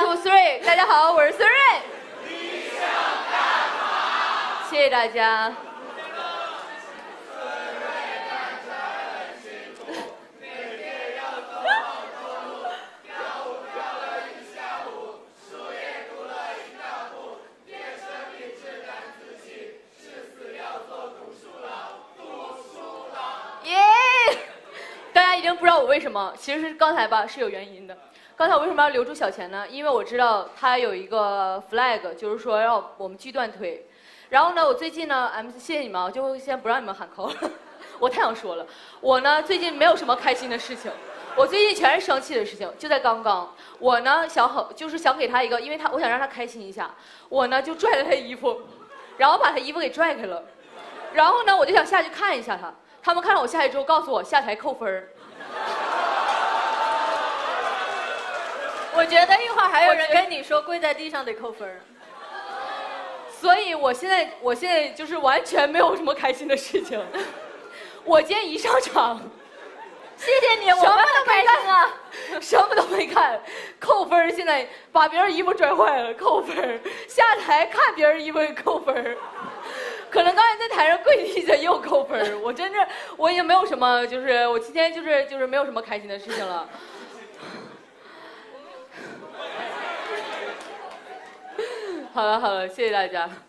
to three， 大家好，我是孙瑞。谢谢大家。大家一定不知道我为什么，其实是刚才吧是有原因的。刚才我为什么要留住小钱呢？因为我知道他有一个 flag， 就是说让我们锯断腿。然后呢，我最近呢谢谢你们啊，就先不让你们喊 call 了。我太想说了，我呢最近没有什么开心的事情，我最近全是生气的事情。就在刚刚，我呢就是想给他一个，因为我想让他开心一下，我呢就拽了他衣服，然后把他衣服给拽开了，然后呢我就想下去看一下他。他们看到我下去之后，告诉我下台扣分儿。 我觉得一会儿还有人跟你说跪在地上得扣分儿。 所以我现在就是完全没有什么开心的事情。我今天一上场， 谢谢你，我们很开心啊， 什么都没看，扣分儿。现在把别人衣服拽坏了，扣分儿；下台看别人衣服扣分儿。可能刚才在台上跪地下又扣分儿，我已经没有什么，就是我今天就是没有什么开心的事情了。好了，谢谢大家。